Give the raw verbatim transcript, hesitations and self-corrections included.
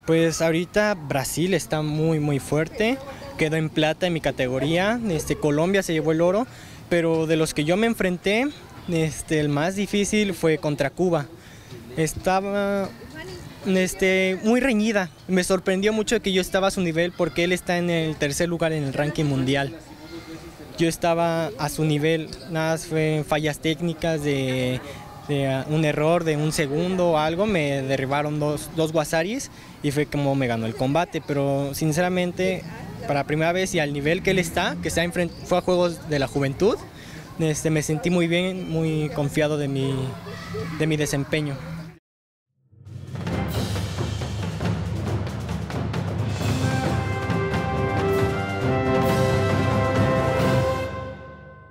Pues ahorita Brasil está muy muy fuerte, quedó en plata en mi categoría, este, Colombia se llevó el oro, pero de los que yo me enfrenté, este, el más difícil fue contra Cuba. Estaba este, muy reñida, me sorprendió mucho que yo estaba a su nivel porque él está en el tercer lugar en el ranking mundial. Yo estaba a su nivel, nada más fue fallas técnicas de, de un error de un segundo o algo, me derribaron dos, dos wasaris y fue como me ganó el combate, pero sinceramente para primera vez y al nivel que él está, que está enfrent, fue a Juegos de la Juventud, este, me sentí muy bien, muy confiado de mi, de mi desempeño.